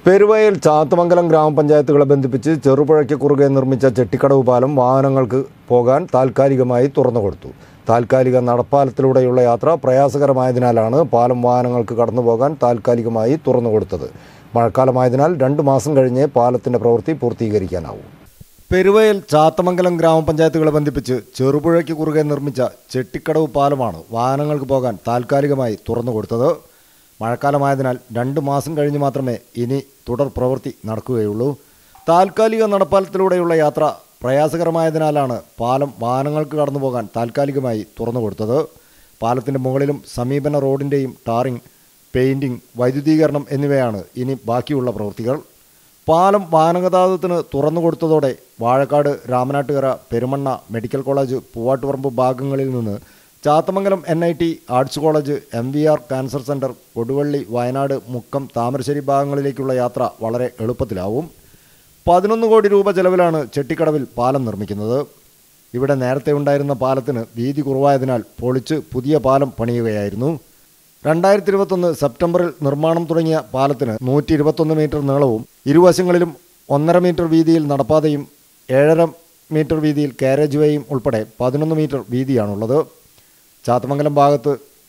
പെരുവയൽ ചാത്തമംഗലം ഗ്രാമപഞ്ചായത്തുകളെ ബന്ധിപ്പിച്ച് ചെറുപുഴയ്ക്ക് കുറുകെ നിർമ്മിച്ച ചെട്ടിക്കടവ് പാലം വാഹനങ്ങൾക്ക് പോകാൻ താൽക്കാലികമായി തുറന്നുകൊടുത്തു. താൽക്കാലിക നടപ്പാലത്തിലൂടെയുള്ള യാത്ര പ്രയാസകരമായതിനാലാണ് പാലം വാഹനങ്ങൾക്ക് കടന്നുപോകാൻ താൽക്കാലികമായി തുറന്നുകൊടുത്തത്. മഴക്കാലമായതിനാൽ 2 മാസം കഴിഞ്ഞ് പാലത്തിന്റെ പ്രവൃത്തി പൂർത്തീകരിക്കാനാവും. പെരുവയൽ ചാത്തമംഗലം ഗ്രാമപഞ്ചായത്തുകളെ ബന്ധിപ്പിച്ച് ചെറുപുഴയ്ക്ക് കുറുകെ നിർമ്മിച്ച ചെട്ടിക്കടവ് പാലമാണ് വാഹനങ്ങൾക്ക് പോകാൻ താൽക്കാലികമായി തുറന്നുകൊടുത്തത്. മഴക്കാലമായതിനാൽ 2 മാസം കഴിഞ്ഞ് മാത്രമേ ഇനി തുടർ പ്രവൃത്തി നടക്കുകയുള്ളൂ. താൽക്കാലിക നടപ്പാലത്തിലൂടെയുള്ള യാത്ര പ്രയാസകരമായതിനാലാണ് പാലം വാഹനങ്ങൾക്ക് കടന്നുപോകാൻ താൽക്കാലികമായി തുറന്നുകൊടുത്തത്. പാലത്തിൻ്റെ മുകളിലും സമീപന റോഡിൻ്റെയും ടാറിംഗ്, പെയിൻറ്റിംഗ്, വൈദ്യുതീകരണം എന്നിവയാണ് ഇനി ബാക്കിയുള്ള പ്രവൃത്തികൾ. പാലം വാഹനഗതാഗതത്തിന് തുറന്നുകൊടുത്തതോടെ വാഴക്കാട്, രാമനാട്ടുകര, പെരുമണ്ണ, മെഡിക്കൽ കോളേജ്, പൂവാട്ടുപറമ്പ് ഭാഗങ്ങളിൽ നിന്ന് Chathamangalam NIT, arts college, MVR cancer centre, Koduvally, Wayanad, Mukkam, Thamarassery ഭാഗങ്ങളിലേക്കുള്ള യാത്ര വളരെ എളുപ്പത്തിലാവും. 11 കോടി രൂപ ചെലവിലാണ് ചെട്ടിക്കടവിൽ പാലം നിർമ്മിക്കുന്നത്. ഇവിടെ നേരത്തെ ഉണ്ടായിരുന്ന പാലത്തിന് വീതി കുറവായതിനാൽ പൊളിച്ച് പുതിയ പാലം പണിയുകയായിരുന്നു. 2021 സെപ്റ്റംബറിൽ നിർമ്മാണം തുടങ്ങിയ പാലത്തിന് 121 മീറ്റർ നീളവും ഇരുവശങ്ങളിലും 1.5 മീറ്റർ വീതിയിൽ നടപ്പാതയും 7.5 മീറ്റർ വീതിയിൽ കാരേജ് വേയും ഉൾപ്പെടെ 11 മീറ്റർ വീതിയാണുള്ളത്. ചാത്തമംഗലം ഭാഗത്ത്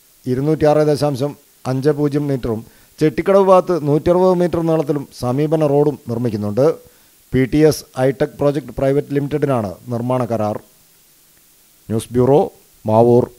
206.50 മീറ്ററും ചെട്ടിക്കടവ് ഭാഗത്ത് 160 മീറ്റർ നീളത്തിലും സമീപന റോഡും നിർമ്മിക്കുന്നുണ്ട്. PTS ഹൈടെക് പ്രോജക്റ്റ് പ്രൈവറ്റ് ലിമിറ്റഡിനാണ് നിർമ്മാണ കരാർ. News bureau, Mavoor.